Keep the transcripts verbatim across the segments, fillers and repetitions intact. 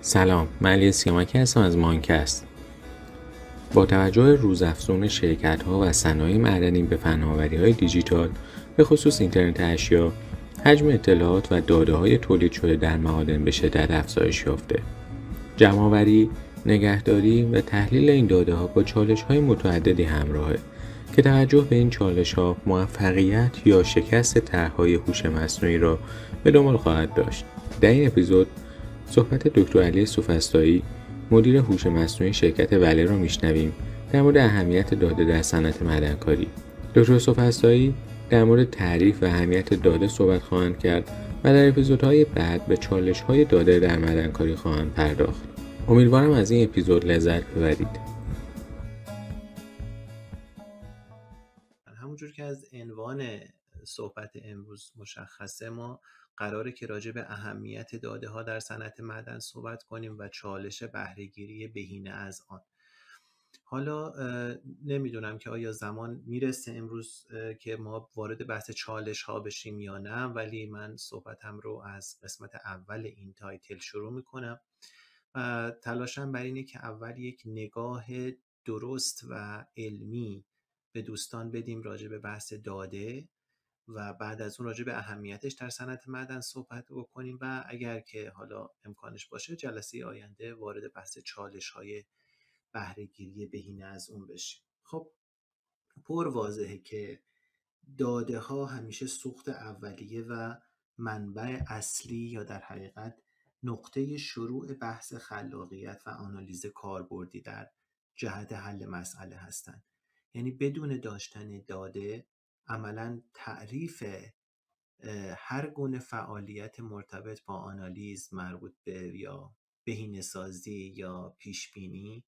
سلام، من علی سیامکی هستم از مانکست. با توجه روزافزون شرکت‌ها و صنایع معدنی به فناوری‌های دیجیتال، به خصوص اینترنت اشیا، حجم اطلاعات و داده‌های تولید شده در معادن به شدت افزایش یافته. جمع‌آوری، نگهداری و تحلیل این داده‌ها با چالش‌های متعددی همراهه که توجه به این چالش‌ها موفقیت یا شکست طرح‌های هوش مصنوعی را به دنبال خواهد داشت. در این اپیزود صحبت دکتر علی سوفسطایی، مدیر هوش مصنوعی شرکت وله را میشنویم در مورد اهمیت داده در صنعت معدنکاری. دکتر سوفسطایی در مورد تعریف و اهمیت داده صحبت خواهند کرد و در اپیزودهای بعد به چالش‌های داده در معدنکاری خواهند پرداخت. امیدوارم از این اپیزود لذت ببرید. همونجور که از عنوان صحبت امروز مشخصه، ما قراره که راجع به اهمیت داده ها در صنعت معدن صحبت کنیم و چالش بهره‌گیری بهینه از آن. حالا نمیدونم که آیا زمان میرسه امروز که ما وارد بحث چالش ها بشیم یا نه، ولی من صحبتم رو از قسمت اول این تایتل شروع میکنم و تلاشم بر اینه که اول یک نگاه درست و علمی به دوستان بدیم راجع به بحث داده و بعد از اون راجع به اهمیتش در صنعت معدن صحبت بکنیم و اگر که حالا امکانش باشه جلسه آینده وارد بحث چالش های بهره‌گیری بهینه از اون بشیم. خب پر واضحه که داده ها همیشه سوخت اولیه و منبع اصلی یا در حقیقت نقطه شروع بحث خلاقیت و آنالیز کاربردی در جهت حل مسئله هستند. یعنی بدون داشتن داده عملاً تعریف هر گونه فعالیت مرتبط با آنالیز مربوط به یا بهینه‌سازی یا پیشبینی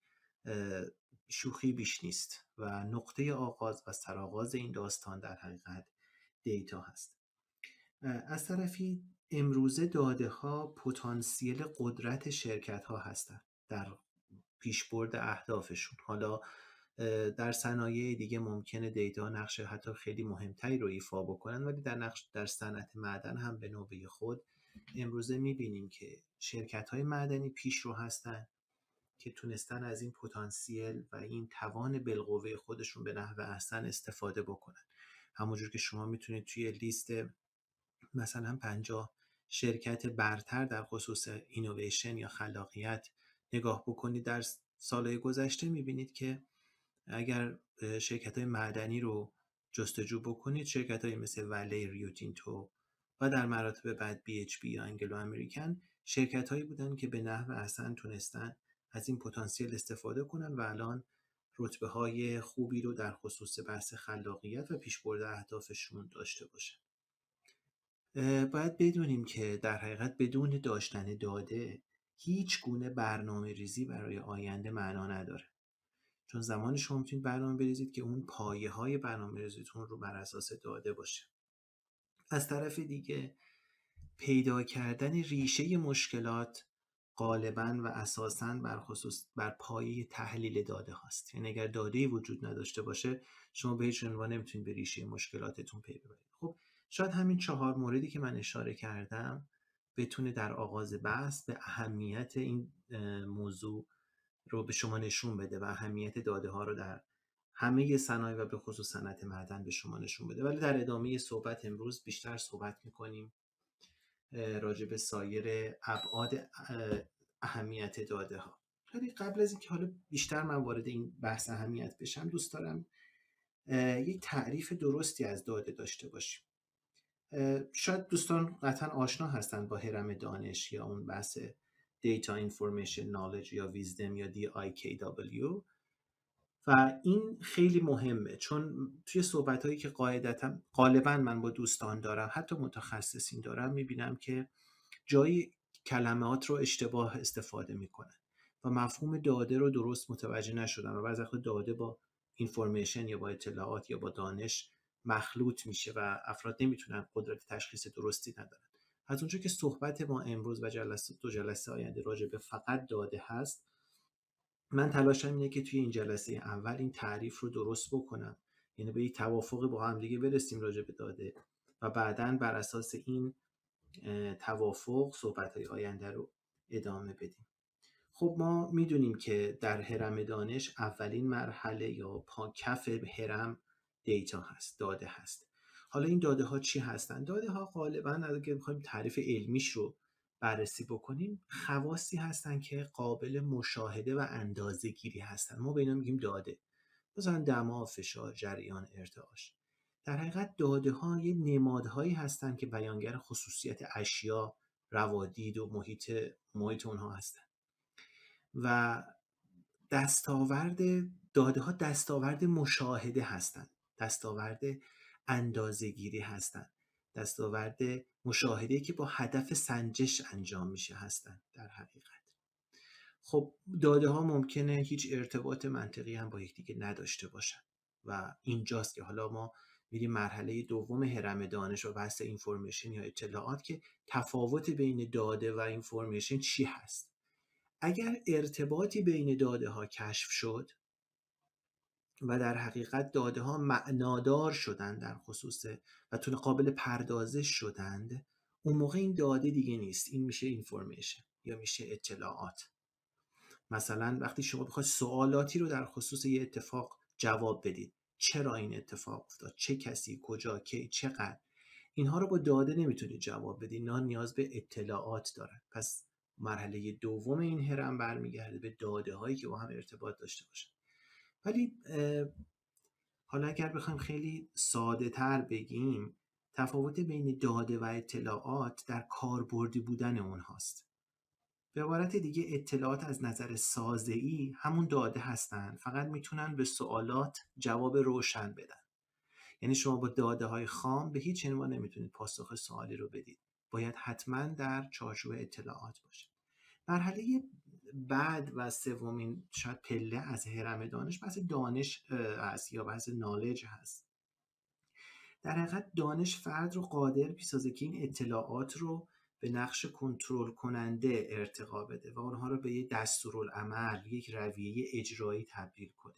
شوخی بیش نیست و نقطه آغاز و سرآغاز این داستان در حقیقت دیتا هست. از طرفی امروزه داده ها پتانسیل قدرت شرکت ها هستند در پیشبرد اهدافشون. حالا در صنایع دیگه ممکنه دیتا نقش حتی خیلی مهمتری رو ایفا بکنن، ولی در نقش در صنعت معدن هم به نوبه خود امروزه میبینیم که شرکت های معدنی پیشرو هستن که تونستن از این پتانسیل و این توان بالقوه خودشون به نحو احسن استفاده بکنن. همونجور که شما میتونید توی لیست مثلا پنجاه شرکت برتر در خصوص اینویشن یا خلاقیت نگاه بکنید در سالهای گذشته، میبینید که اگر شرکت های معدنی رو جستجو بکنید، شرکت های مثل وله، ریو تینتو و در مراتب بعد بی اچ پی یا انگلو امریکن شرکت هایی بودن که به نحو احسن تونستن از این پتانسیل استفاده کنن و الان رتبه های خوبی رو در خصوص بحث خلاقیت و پیشبرد اهدافشون داشته باشن. باید بدونیم که در حقیقت بدون داشتن داده هیچ گونه برنامه ریزی برای آینده معنا نداره، چون زمان شما میتونید برنامه بریزید که اون پایه های برنامه ریزیتون رو بر اساس داده باشه. از طرف دیگه پیدا کردن ریشه مشکلات غالباً و اساساً بر خصوص بر پایه تحلیل داده هاست. یعنی اگر داده‌ای وجود نداشته باشه شما به هیچ عنوان نمیتونید به ریشه مشکلاتتون پی ببرید. خب شاید همین چهار موردی که من اشاره کردم بتونه در آغاز بحث به اهمیت این موضوع رو به شما نشون بده و اهمیت داده ها رو در همه صنایع و به خصوص صنعت معدن به شما نشون بده. ولی در ادامه صحبت امروز بیشتر صحبت می‌کنیم راجع به سایر ابعاد اهمیت داده ها. ولی قبل از اینکه حالا بیشتر من وارد این بحث اهمیت بشم، دوست دارم یک تعریف درستی از داده داشته باشیم. شاید دوستان قطعا آشنا هستند با هرم دانش یا اون بحث Data Information Knowledge یا Wisdom یا دی آی کی دبلیو و این خیلی مهمه، چون توی صحبت‌هایی که قاعدتاً غالباً من با دوستان دارم، حتی متخصصین دارم، می‌بینم که جایی کلمات رو اشتباه استفاده میکنن و مفهوم داده رو درست متوجه نشدن و بعضی وقت داده با اینفورمیشن یا با اطلاعات یا با دانش مخلوط میشه و افراد نمیتونن قدرت تشخیص درستی ندارن. از اونجا که صحبت ما امروز و جلسه دو جلسه آینده راجع به فقط داده هست، من تلاشم اینه که توی این جلسه اول این تعریف رو درست بکنم، یعنی به یک توافق با هم دیگه برسیم راجع به داده و بعداً بر اساس این توافق صحبت‌های آینده رو ادامه بدیم. خب ما میدونیم که در هرم دانش اولین مرحله یا پا کف هرم دیتا هست، داده هست. حالا این داده ها چی هستن؟ داده ها غالبا اگه بخوایم تعریف علمیش رو بررسی بکنیم، خواصی هستن که قابل مشاهده و اندازه گیری هستن. ما به اینا میگیم داده. مثلا دما، فشار، جریان، ارتعاش. در حقیقت داده ها یه نمادهایی هستن که بیانگر خصوصیت اشیا، روادید و محیط محیط اونها هستن. و دستاورد داده ها دستاورد مشاهده هستند، دستاورد اندازه‌گیری هستند، دستاورد مشاهده که با هدف سنجش انجام میشه هستند در حقیقت. خب داده ها ممکنه هیچ ارتباط منطقی هم با یکدیگه نداشته باشن و اینجاست که حالا ما میریم مرحله دوم هرم دانش و بحث اینفورمیشن یا اطلاعات، که تفاوت بین داده و اینفورمیشن چی هست. اگر ارتباطی بین داده ها کشف شد و در حقیقت داده ها معنادار شدند در خصوص و تون قابل پردازش شدند، اون موقع این داده دیگه نیست، این میشه اینفورمیشن یا میشه اطلاعات. مثلا وقتی شما بخواید سوالاتی رو در خصوص یه اتفاق جواب بدید، چرا این اتفاق افتاد، چه کسی، کجا، کی، چقدر، اینها رو با داده نمیتونید جواب بدید، اینا نیاز به اطلاعات دارن. پس مرحله دوم این هرم برمیگرده به داده هایی که با هم ارتباط داشته باشن. ولی حالا اگر بخوایم خیلی ساده تر بگیم، تفاوت بین داده و اطلاعات در کاربردی بودن اونهاست. به عبارت دیگه اطلاعات از نظر سازه‌ای همون داده هستن، فقط میتونن به سوالات جواب روشن بدن. یعنی شما با داده های خام به هیچ عنوان نمیتونید پاسخ سوالی رو بدید، باید حتما در چارچوب اطلاعات باشه. مرحله بعد و سومین شاید پله از هرم دانش بحث دانش هست یا بحث نالج هست. در حقیقت دانش فرد رو قادر می‌سازه که این اطلاعات رو به نقش کنترل کننده ارتقا بده و اونها رو به یک دستورالعمل، یک رویه اجرایی تبدیل کنه.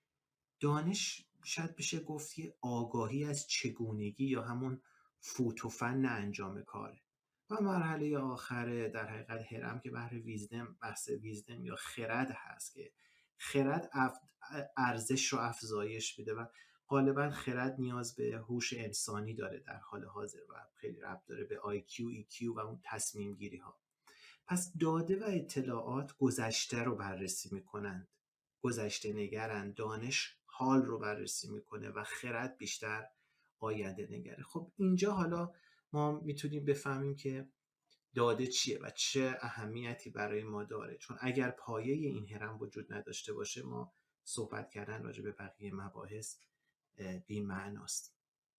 دانش شاید بشه گفت یه آگاهی از چگونگی یا همون فوت و فن انجام کاره. و مرحله آخره در حقیقت هرم که بحر ویزدم، بحث ویزدم یا خرد هست که خرد ارزش رو افزایش بده و غالبا خرد نیاز به هوش انسانی داره در حال حاضر و خیلی ربط داره به آی کیو، ای کیو و اون تصمیم گیری ها. پس داده و اطلاعات گذشته رو بررسی میکنند، گذشته نگرند، دانش حال رو بررسی میکنه و خرد بیشتر آینده نگره. خب اینجا حالا ما میتونیم بفهمیم که داده چیه و چه اهمیتی برای ما داره، چون اگر پایه این هرم وجود نداشته باشه ما صحبت کردن راجع به بقیه مباحث بی معناست.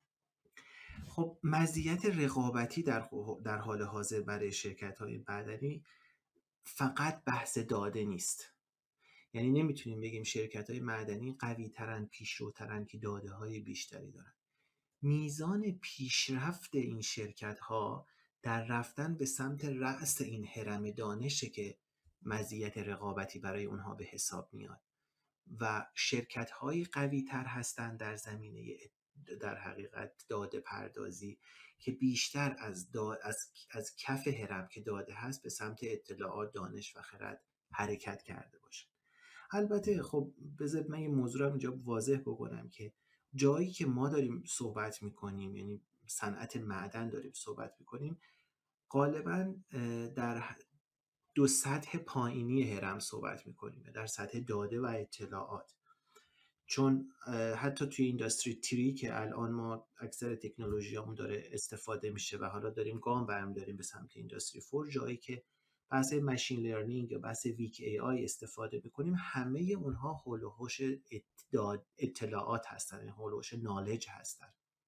خب مزیت رقابتی در در حال حاضر برای شرکت‌های معدنی فقط بحث داده نیست. یعنی نمیتونیم بگیم شرکت‌های معدنی قوی‌ترن، پیشروترن که داده‌های بیشتری دارن. میزان پیشرفت این شرکت‌ها در رفتن به سمت رأس این هرم دانشه که مزیت رقابتی برای اونها به حساب میاد و شرکت‌های قوی‌تر هستند در زمینه در حقیقت داده پردازی که بیشتر از, دا از, از کف هرم که داده هست به سمت اطلاعات، دانش و خرد حرکت کرده باشه. البته خب بذارید من یه موضوع رو اینجا واضح بکنم که جایی که ما داریم صحبت میکنیم، یعنی صنعت معدن داریم صحبت میکنیم، غالبا در دو سطح پایینی هرم صحبت میکنیم، در سطح داده و اطلاعات. چون حتی توی اینداستری تری که الان ما اکثر تکنولوژیامون داره استفاده میشه و حالا داریم گام برمی‌داریم به سمت اینداستری فور، جایی که بحث ماشین لرنینگ یا بحث ویک ای آی استفاده میکنیم، همه اونها حول و حوش اطلاعات هستن، حول و حوش نالج هستن،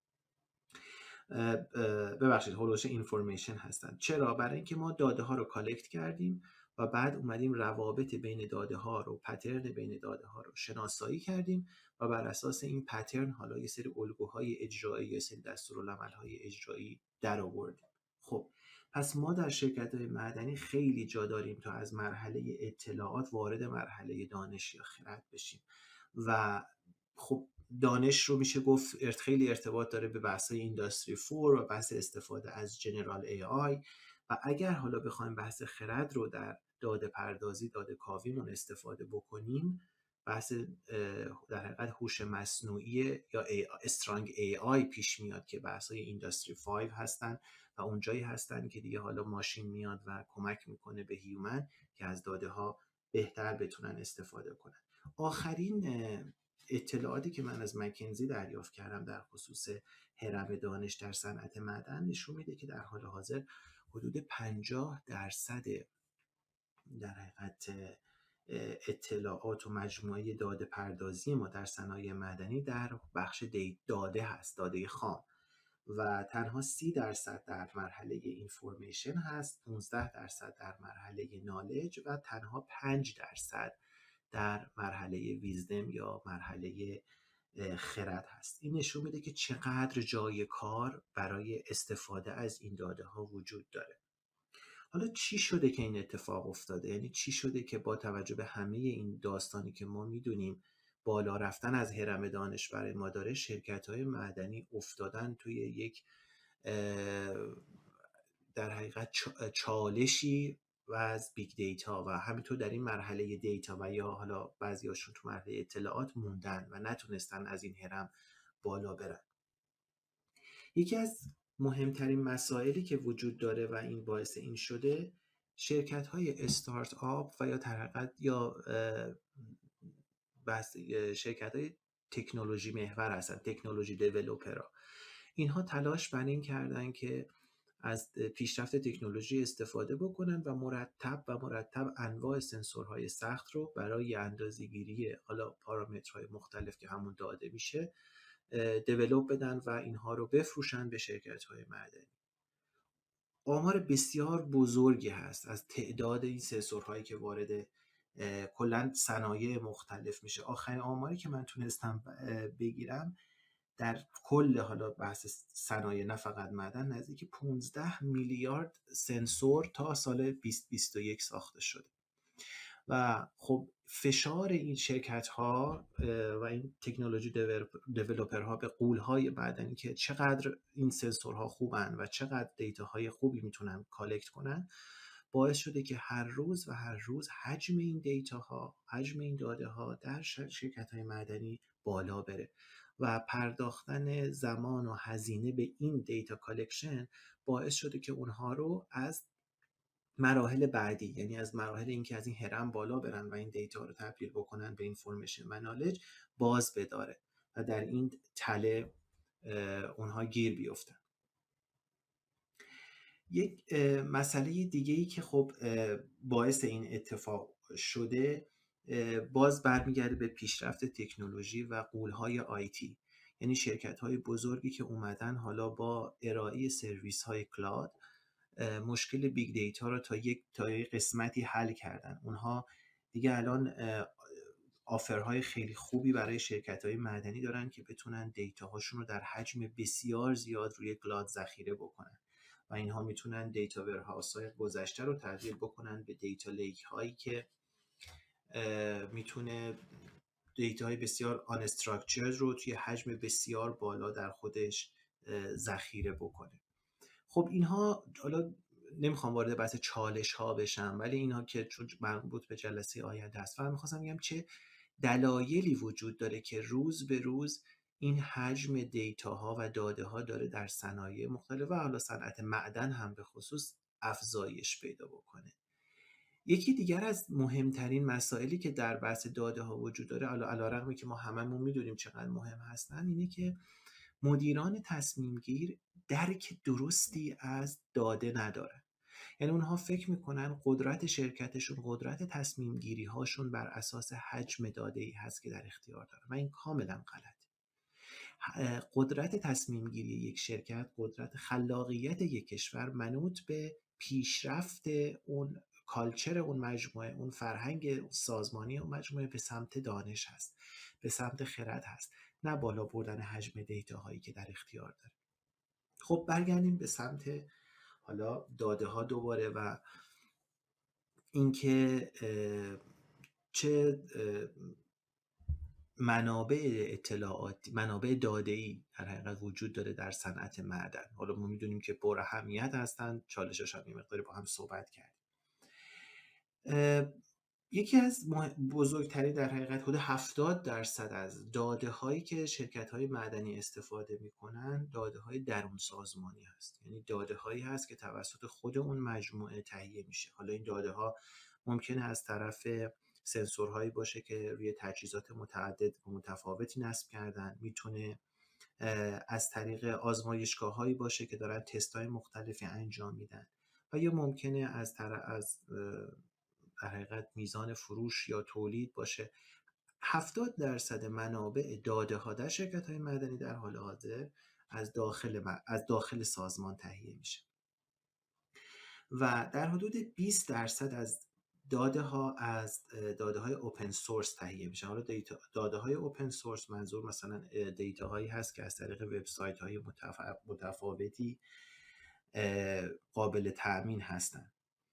ببخشید حول و حوش اینفورمیشن هستن. چرا؟ برای اینکه ما داده ها رو کالکت کردیم و بعد اومدیم روابط بین داده ها رو، پترن بین داده ها رو شناسایی کردیم و بر اساس این پترن حالا یه سری الگوهای اجرایی، یه سری دستورالعمل‌های اجرایی در آوردیم. خب پس ما در شرکت‌های معدنی خیلی جا داریم تا از مرحله اطلاعات وارد مرحله دانش یا خرد بشیم و خب دانش رو میشه گفت خیلی ارتباط داره به بحث‌های اینداستری فور و بحث استفاده از جنرال ای آی و اگر حالا بخوایم بحث خرد رو در داده پردازی، داده کاویمون استفاده بکنیم، بحث در حقیقت هوش مصنوعی یا استرانگ ای آی پیش میاد که بحث‌های اینداستری پنج هستن و اونجایی هستن که دیگه حالا ماشین میاد و کمک میکنه به هیومن که از داده ها بهتر بتونن استفاده کنن. آخرین اطلاعاتی که من از مکنزی دریافت کردم در خصوص هرم دانش در صنعت معدن نشون میده که در حال حاضر حدود پنجاه درصد در حقیقت اطلاعات و مجموعه داده پردازی ما در صنایع معدنی در بخش داده هست، داده خام، و تنها سی درصد در مرحله اینفورمیشن هست، پانزده درصد در مرحله نالج و تنها پنج درصد در مرحله ویزدم یا مرحله خرد هست. این نشون میده که چقدر جای کار برای استفاده از این داده ها وجود داره. حالا چی شده که این اتفاق افتاده؟ یعنی چی شده که با توجه به همه این داستانی که ما میدونیم بالا رفتن از هرم دانش برای ما داره، شرکت‌های معدنی افتادن توی یک در حقیقت چالشی و از بیگ دیتا و همینطور در این مرحله دیتا و یا حالا بعضی هاشون تو مرحله اطلاعات موندن و نتونستن از این هرم بالا برن. یکی از مهمترین مسائلی که وجود داره و این باعث این شده، شرکت های استارت آپ و یا ترقیات یا بس شرکت های تکنولوژی محور هستن، تکنولوژی دیولوپرها. اینها تلاش بر این کردن که از پیشرفت تکنولوژی استفاده بکنن و مرتب و مرتب انواع سنسورهای سخت رو برای اندازه‌گیری حالا پارامترهای مختلف که همون داده میشه دیولوپ بدن و اینها رو بفروشن به شرکت‌های معدنی. آمار بسیار بزرگی هست از تعداد این سنسورهایی که وارد کلا صنایع مختلف میشه. آخرین آماری که من تونستم بگیرم در کل حالا بحث صنایع نه فقط معدن نزدیک پانزده میلیارد سنسور تا سال بیست بیست و یک ساخته شده و خب فشار این شرکت ها و این تکنولوژی دیولوپرها به غول‌های معدنی که چقدر این سنسورها خوبن و چقدر دیتاهای خوبی میتونن کالکت کنن باعث شده که هر روز و هر روز حجم این دیتاها، حجم این داده ها در شرکت های معدنی بالا بره و پرداختن زمان و هزینه به این دیتا کالکشن باعث شده که اونها رو از مراحل بعدی، یعنی از مراحل اینکه از این هرم بالا برن و این دیتا رو تبدیل بکنن به اینفورمیشن و نالج باز بداره و در این تله اونها گیر بیفتن. یک مسئله دیگه‌ای که خب باعث این اتفاق شده باز برمیگرده به پیشرفت تکنولوژی و غول‌های آیتی، یعنی شرکت‌های بزرگی که اومدن حالا با ارائه سرویس‌های کلاود مشکل بیگ دیتا رو تا یک تا یک قسمتی حل کردن. اونها دیگه الان آفرهای خیلی خوبی برای شرکت‌های معدنی دارن که بتونن دیتاهاشون رو در حجم بسیار زیاد روی کلاود ذخیره بکنن و اینها میتونن دیتا ورهاوس‌های گذشته رو تبدیل بکنن به دیتا لیک هایی که میتونه دیتاهای بسیار آن استراکچرد رو توی حجم بسیار بالا در خودش ذخیره بکنه. خب اینها حالا نمیخوام وارد بحث چالش ها بشم، ولی اینها که چون مربوط به جلسه آینده است و میخواستم بگم چه دلایلی وجود داره که روز به روز این حجم دیتا ها و داده ها داره در صنایع مختلف و حالا صنعت معدن هم به خصوص افزایش پیدا بکنه. یکی دیگر از مهمترین مسائلی که در بحث داده ها وجود داره، علی‌رغم که ما هممون میدونیم چقدر مهم هستن، اینه که مدیران تصمیم گیر درک درستی از داده ندارن. یعنی اونها فکر میکنن قدرت شرکتشون، قدرت تصمیم گیری هاشون بر اساس حجم داده ای هست که در اختیار داره و این کاملا غلط. قدرت تصمیم گیری یک شرکت، قدرت خلاقیت یک کشور منوط به پیشرفت اون کالچر اون مجموعه، اون فرهنگ سازمانی اون مجموعه به سمت دانش هست، به سمت خرد هست، نه بالا بردن حجم دیتا هایی که در اختیار داره. خب برگردیم به سمت حالا داده ها دوباره و اینکه چه منابع اطلاعاتی، منابع داده‌ای در حقیقت وجود داره در صنعت معدن. حالا ما میدونیم که پر اهمیت هستن، چالشش هم یه مقداری با هم صحبت کردیم. یکی از بزرگترین در حقیقت حدود هفتاد درصد از داده هایی که شرکت های معدنی استفاده میکنن داده های درون سازمانی هست. یعنی داده هایی هست که توسط خود اون مجموعه تهیه میشه. حالا این داده ها ممکنه از طرف سنسورهایی باشه که روی تجهیزات متعدد و متفاوتی نصب کردن، میتونه از طریق آزمایشگاه هایی باشه که دارن تست های مختلفی انجام میدن، و یا ممکنه از طرف از در حقیقت میزان فروش یا تولید باشه. هفتاد درصد منابع داده ها در شرکت های معدنی در حال حاضر از داخل از داخل سازمان تهیه میشه و در حدود بیست درصد از داده ها از داده های اوپن سورس تهیه میشه. حالا دیتا داده های اوپن سورس منظور مثلا دیتا هایی هست که از طریق وبسایت های متفاوتی قابل تأمین هستند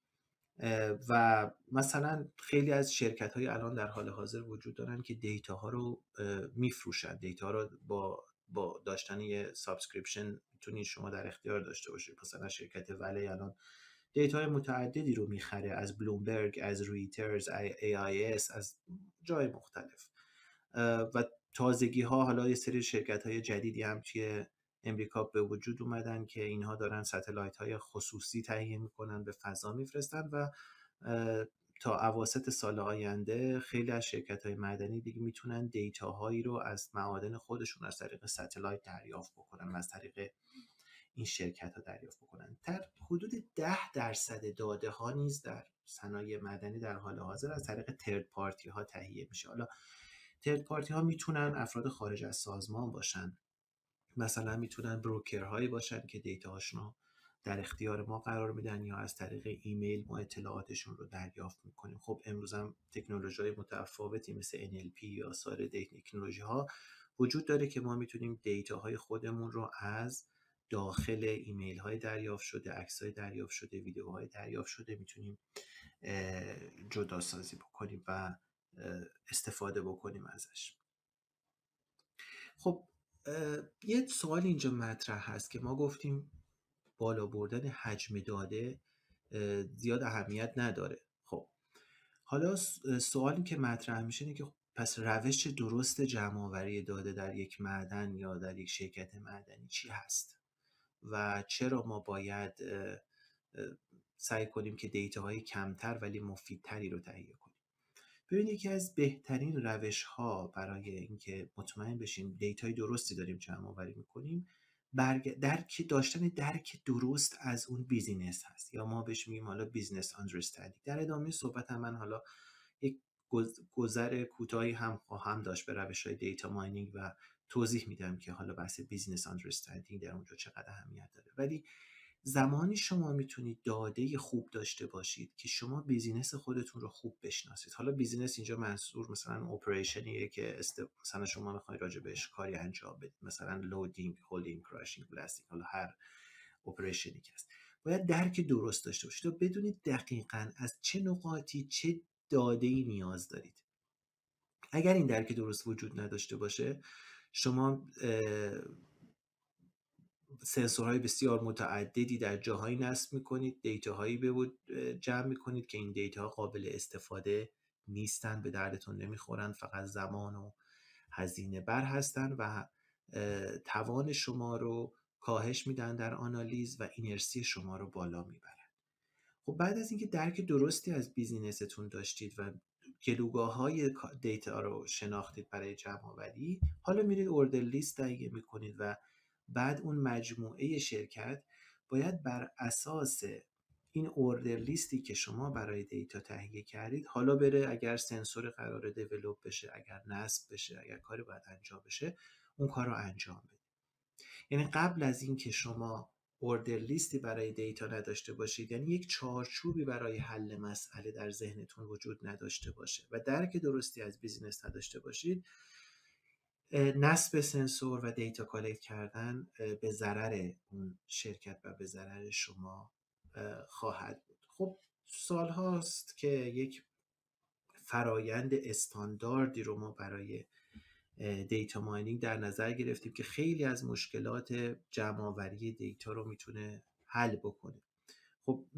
و مثلا خیلی از شرکت های الان در حال حاضر وجود دارن که دیتا ها رو میفروشن. دیتا رو با با داشتن یه سابسکریپشن میتونید شما در اختیار داشته باشید. مثلا شرکت ولی الان دیتا های متعددی رو میخره از بلومبرگ، از رویترز، ای آی اس، از جای مختلف و تازگی ها حالا یه سری شرکت های جدیدی هم توی امریکا به وجود اومدن که اینها دارن ستلایت های خصوصی تهیه میکنن، به فضا میفرستن و تا اواسط سال آینده خیلی از شرکت های معدنی دیگه میتونن دیتا هایی رو از معادن خودشون از طریق ستلایت دریافت بکنن و از طریق این شرکت ها دریافت بکنن. در حدود ده درصد داده ها نیز در صنایع معدنی در حال حاضر از طریق ترد پارتی ها تهیه میشه. حالا ترد پارتی ها میتونن افراد خارج از سازمان باشن، مثلا میتونن بروکرهایی باشن که دیتا هاشون رو در اختیار ما قرار میدن یا از طریق ایمیل ما اطلاعاتشون رو دریافت میکنیم. خب امروز هم تکنولوژی متفاوتی مثل ان ال پی یا سایر تکنولوژی ها وجود داره که ما میتونیم دیتا های خودمون رو از داخل ایمیل های دریافت شده، عکس های دریافت شده، ویدیوهای دریافت شده میتونیم جدا سازی بکنیم و استفاده بکنیم ازش. خب یه سوال اینجا مطرح هست که ما گفتیم بالا بردن حجم داده زیاد اهمیت نداره. خب حالا سوالی که مطرح میشه اینه که پس روش درست جمع آوری داده در یک معدن یا در یک شرکت معدنی چی هست و چرا ما باید سعی کنیم که دیتاهای کمتر ولی مفیدتری رو تهیه کنیم؟ ببینید یکی از بهترین روش ها برای اینکه مطمئن بشیم دیتای درستی داریم جمع آوری میکنیم برگ... درک داشتن درک درست از اون بیزینس هست، یا ما بهش میگیم حالا بیزنس آندرستندینگ. در ادامه صحبت هم من حالا یک گذر کوتاهی هم خواهم داشت به روش های دیتا ماینینگ و توضیح میدم که حالا بحث بیزنس آندرستندینگ در اونجا چقدر اهمیت داره. ولی زمانی شما میتونید داده خوب داشته باشید که شما بیزینس خودتون رو خوب بشناسید. حالا بیزینس اینجا منظور مثلا اپریشنیه که است... مثلا شما میخواید راجع بهش کاری انجام بدید، مثلا لودینگ، هولدینگ، کراشینگ، بلاستینگ، حالا هر اپریشنی که هست باید درک درست داشته باشید و بدونید دقیقاً از چه نقاطی چه داده‌ای نیاز دارید. اگر این درک درست وجود نداشته باشه شما سنسورهای بسیار متعددی در جاهایی نصب میکنید، دیتاهایی به جمع میکنید که این دیتا قابل استفاده نیستن، به دردتون نمیخورن، فقط زمان و هزینه بر هستن و توان شما رو کاهش میدن در آنالیز و اینرسی شما رو بالا میبرن. خب بعد از اینکه درک درستی از بیزینستون داشتید و گلوگاه های دیتا رو شناختید برای جمع آوری، حالا میرید اوردر لیست تهیه میکنید و بعد اون مجموعه شرکت باید بر اساس این اوردر لیستی که شما برای دیتا تهیه کردید حالا بره اگر سنسور قراره دیولپ بشه، اگر نصب بشه، اگر کاری باید انجام بشه اون کار رو انجام بده. یعنی قبل از این که شما اوردر لیستی برای دیتا نداشته باشید، یعنی یک چارچوبی برای حل مسئله در ذهنتون وجود نداشته باشه و درک درستی از بیزینس نداشته باشید، نصب سنسور و دیتا کالکت کردن به ضرر اون شرکت و به ضرر شما خواهد بود. خب سال هاست که یک فرایند استانداردی رو ما برای دیتا ماینینگ در نظر گرفتیم که خیلی از مشکلات جمع آوری دیتا رو میتونه حل بکنه. خب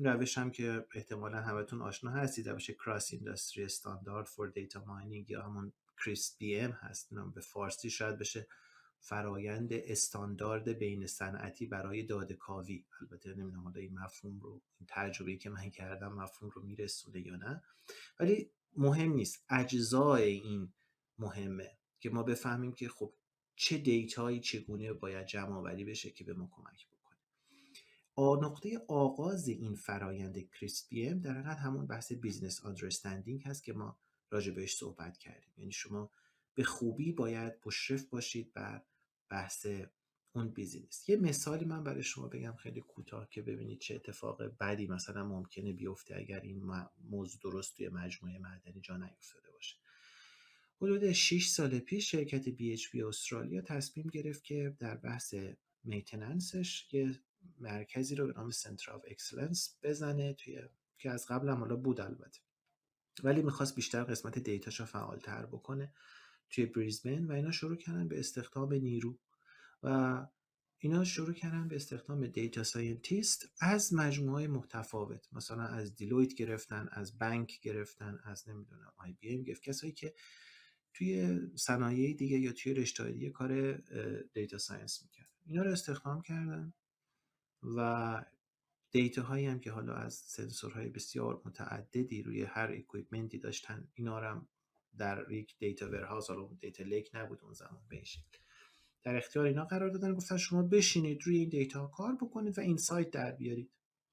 روش هم که احتمالا همتون آشنا هستید، روش کراس اینداستری استاندارد فور دیتا ماینینگ یا همون کریسپ بی ام هست. به فارسی شاید بشه فرایند استاندارد بین صنعتی برای داده کاوی. البته نمیدونم حالا این مفهوم رو، این تجربه‌ای که من کردم مفهوم رو میرسونه یا نه، ولی مهم نیست. اجزای این مهمه که ما بفهمیم که خب چه دیتایی چگونه باید جمع آوری بشه که به ما کمک بکنه. آ نقطه آغاز این فرایند کریسپ بی ام در حقیقت همون بحث بیزنس آندرستندینگ هست که ما راجع بهش صحبت کردیم. یعنی شما به خوبی باید مشرف باشید بر بحث اون بیزینس. یه مثالی من برای شما بگم خیلی کوتاه که ببینید چه اتفاق بدی مثلا ممکنه بیفته اگر این موضوع درست توی مجموعه معدنی جا نیفتاده باشه. حدود شش سال پیش شرکت بی اچ پی استرالیا تصمیم گرفت که در بحث میتیننسش یه مرکزی رو به نام سنتر آف اکسلنس بزنه توی، که از قبل هم حالا بود البته، ولی میخواست بیشتر قسمت دیتاشو فعالتر بکنه توی بریزبن و اینا شروع کردن به استخدام نیرو و اینا شروع کردن به استخدام دیتا ساینتیست از مجموعه متفاوت، مثلا از دیلویت گرفتن، از بانک گرفتن، از نمیدونم آی بی ام گرفت، کسایی که توی صنایع دیگه یا توی رشته‌های دیگه کار دیتا ساینس میکردن. اینا رو استخدام کردن و دیتا هایی هم که حالا از سنسورهای بسیار متعددی روی هر اکویپمنتی داشتن، اینا رو هم در یک دیتا ورهاوس، حالا دیتا لیک نبود اون زمان، به این شکل در اختیار اینا قرار دادن. گفتن شما بشینید روی این دیتا کار بکنید و اینسایت در بیارید.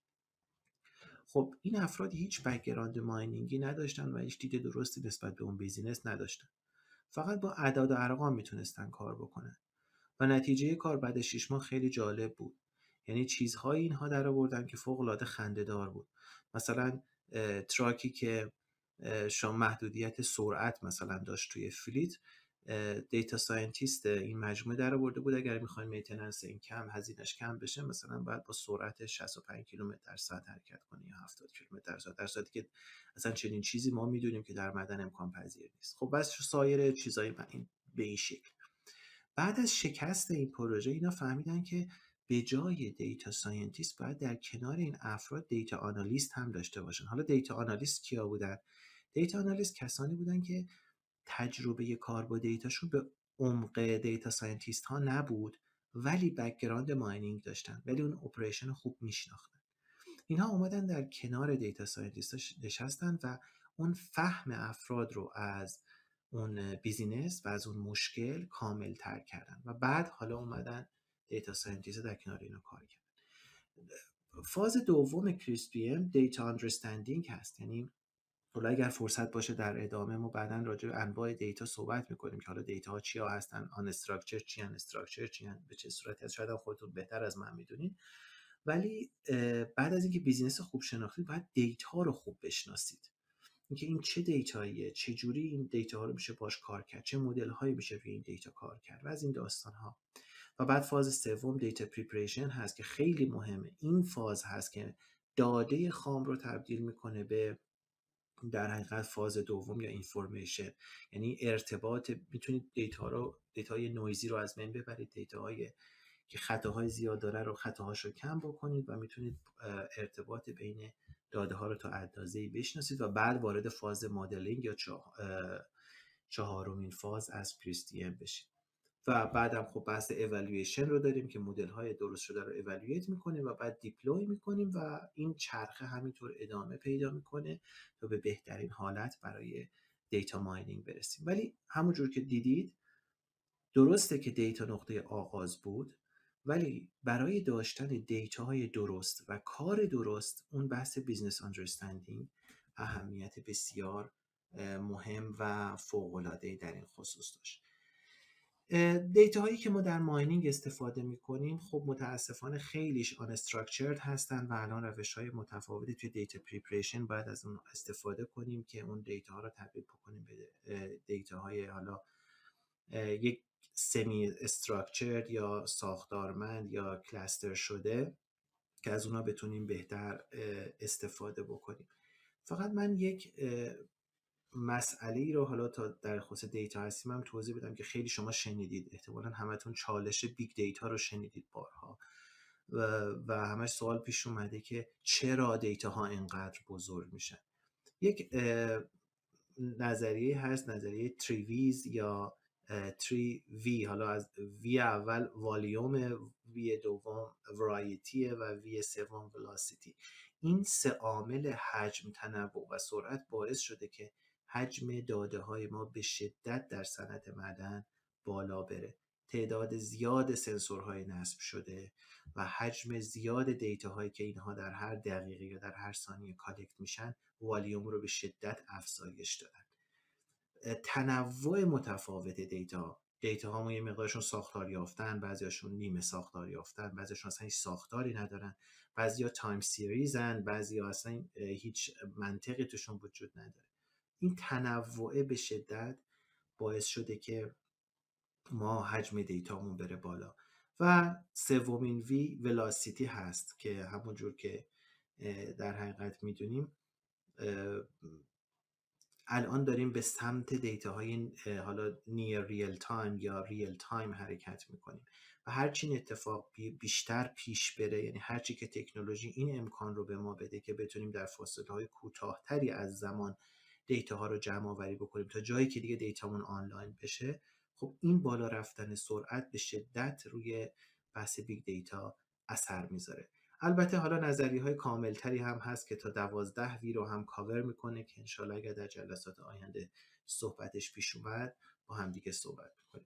خب این افراد هیچ بک‌گراند ماینینگی نداشتن و هیچ دید درستی نسبت به اون بیزینس نداشتن، فقط با اعداد و ارقام میتونستن کار بکنن و نتیجه کار بعد شش ماه خیلی جالب بود. یعنی چیزهای اینها در آوردن که فوق العاده خنده‌دار بود. مثلا تراکی که شما محدودیت سرعت مثلا داشت توی فلیت، دیتا ساینتیست این مجموعه در آورده بود اگر میخواین میتیننس این کم، هزینه‌اش کم بشه، مثلا باید با سرعت شصت و پنج کیلومتر در ساعت حرکت کنه یا هفتاد کیلومتر در ساعت، در صورتی که اصلا چنین چیزی ما میدونیم که در معدن امکان پذیر نیست. خب بس سایر چیزای این به این شکل. بعد از شکست این پروژه اینا فهمیدن که به جای دیتا ساینتیست باید در کنار این افراد دیتا آنالیست هم داشته باشن. حالا دیتا آنالیست کیا بودن؟ دیتا آنالیست کسانی بودن که تجربه کار با دیتاشون به عمق دیتا ساینتیست ها نبود، ولی بک‌گراند ماینینگ داشتن، ولی اون اپریشن خوب میشناختن. اینها اومدن در کنار دیتا ساینتیست ها نشستن و اون فهم افراد رو از اون بیزینس و از اون مشکل کامل تر کردن و بعد حالا اومدن دیتا ساینتیست در کنار اینا کار کردن. فاز دوم کریسپ بی ام دیتا اندرستندینگ هست. یعنی حالا اگر فرصت باشه در ادامه ما بعداً راجع به انواع دیتا صحبت میکنیم که حالا دیتا ها چیا هستن، آن استراکچر چی ان، استراکچر چی ان، به چه صورتی هست، شاید هم خودتون بهتر از من میدونید. ولی بعد از اینکه بیزینس خوب شناختید باید دیتا رو خوب بشناسید، اینکه این چه دیتاییه، چه جوری این دیتا ها رو میشه باش کار کرد، چه مدل هایی میشه روی این دیتا کار کرد و از این داستان ها. و بعد فاز سوم دیتا پریپریشن هست که خیلی مهمه. این فاز هست که داده خام رو تبدیل میکنه به در حقیقت فاز دوم یا اینفورمیشن، یعنی ارتباط. میتونید دیتا رو، دیتاهای نویزی رو از بین ببرید، دیتاهای که خطاهای زیاد داره رو خطاهاش رو کم بکنید و میتونید ارتباط بین داده ها رو تا اندازه‌ای بشناسید و بعد وارد فاز مدلینگ یا چهارمین فاز از کریسپ بی ام بشید. و بعدم خب بحث ایوالویشن رو داریم که مدل های درست شده رو ایوالویت میکنیم و بعد دیپلوی میکنیم و این چرخه همینطور ادامه پیدا میکنه تا به بهترین حالت برای دیتا ماینینگ برسیم. ولی همونجور که دیدید درسته که دیتا نقطه آغاز بود، ولی برای داشتن دیتا های درست و کار درست اون بحث بیزنس آندرستندینگ اهمیت بسیار مهم و فوق‌العاده‌ای در این خصوص داشت. دیتا هایی که ما در ماینینگ استفاده می کنیم خب متاسفانه خیلیش آن استراکچرد هستن و الان روش های متفاوتی توی دیتا پریپریشن باید از اون استفاده کنیم که اون دیتا ها رو تبدیل بکنیم به دیتا های حالا یک سمی استراکچرد یا ساختارمند یا کلاستر شده که از اونها بتونیم بهتر استفاده بکنیم. فقط من یک مسئله ای رو حالا تا در خصوص دیتا هستیم هم توضیح بدم که خیلی شما شنیدید، احتمالاً همتون چالش بیگ دیتا رو شنیدید بارها و, و همش سوال پیش اومده که چرا دیتاها اینقدر بزرگ میشن. یک نظریه هست، نظریه تری ویز یا تری وی، حالا از وی اول والیوم، وی دوم ورایتیه و وی سوم ولاسیتی. این سه عامل حجم، تنوع و سرعت باعث شده که حجم داده های ما به شدت در صنعت معدن بالا بره. تعداد زیاد سنسورهای نصب شده و حجم زیاد دیتاهایی که اینها در هر دقیقه یا در هر ثانیه کالکت میشن والیوم رو به شدت افزایش دادن. تنوع متفاوت دیتا، دیتا ها ما یه مقدارشون ساختار یافتن، بعضیاشون نیمه ساختار یافتن، بعضیاشون اصلا هیچ ساختاری ندارن، بعضیا تایم سیریزن، بعضیا اصلا هیچ منطقی توشون وجود نداره. این تنوع به شدت باعث شده که ما حجم دیتامون بره بالا. و سومین وی ولاسیتی هست که همونجور که در حقیقت میدونیم الان داریم به سمت دیتاهای حالا نیر ریل تایم یا ریل تایم حرکت میکنیم و هرچی این اتفاق بیشتر پیش بره، یعنی هرچی که تکنولوژی این امکان رو به ما بده که بتونیم در فاصله‌های کوتاه‌تری از زمان دیتاها رو جمع آوری بکنیم تا جایی که دیگه دیتامون آنلاین بشه، خب این بالا رفتن سرعت به شدت روی بحث بیگ دیتا اثر میذاره. البته حالا نظریه‌های کاملتری هم هست که تا دوازده وی رو هم کاور میکنه که انشالله اگر در جلسات آینده صحبتش پیش اومد با هم دیگه صحبت میکنیم.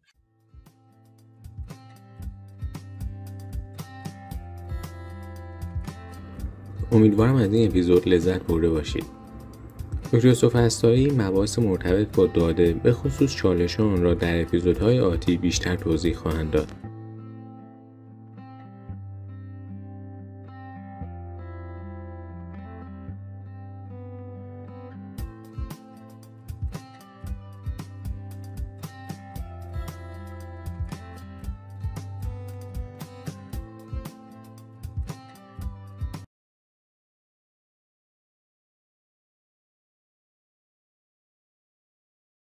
امیدوارم از این اپیزود لذت برده باشید. دکتر یوسف هستایی مباحث مرتبط با داده به خصوص چالش آن را در اپیزودهای آتی بیشتر توضیح خواهند داد.